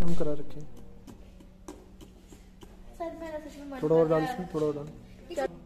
हम करा रखे हैं। सर मेरा सच में मन थोड़ा और कर डाल रहा है। इसमें, थोड़ा और डाल।